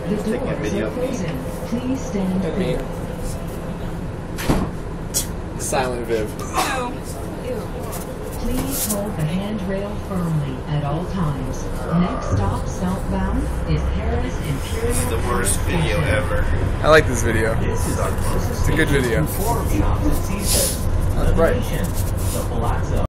The doors are closing. Please stand clear. Silent Viv. Please hold the handrail firmly at all times. Next stop southbound is Paris Imperial. This is the worst video ever. I like this video. It's a good video. That's right.